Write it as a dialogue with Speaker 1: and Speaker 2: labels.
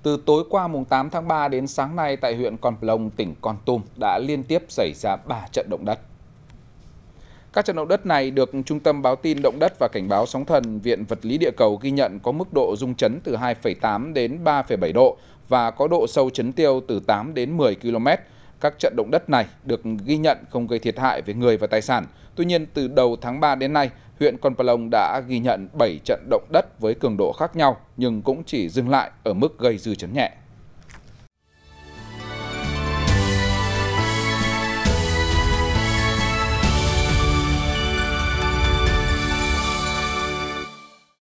Speaker 1: Từ tối qua mùng 8 tháng 3 đến sáng nay tại huyện Con Plong, tỉnh Kon Tum đã liên tiếp xảy ra 3 trận động đất. Các trận động đất này được Trung tâm Báo tin Động đất và Cảnh báo sóng thần Viện Vật lý Địa cầu ghi nhận có mức độ rung chấn từ 2,8 đến 3,7 độ và có độ sâu chấn tiêu từ 8 đến 10 km. Các trận động đất này được ghi nhận không gây thiệt hại về người và tài sản. Tuy nhiên, từ đầu tháng 3 đến nay, huyện Con Plong đã ghi nhận 7 trận động đất với cường độ khác nhau nhưng cũng chỉ dừng lại ở mức gây dư chấn nhẹ.